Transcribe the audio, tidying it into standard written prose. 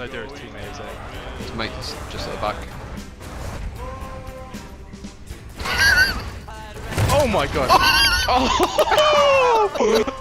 Oh, there are teammates. His mate's just at the back. Oh my god! Oh!